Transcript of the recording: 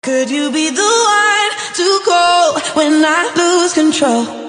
Could you be the one to call when I lose control?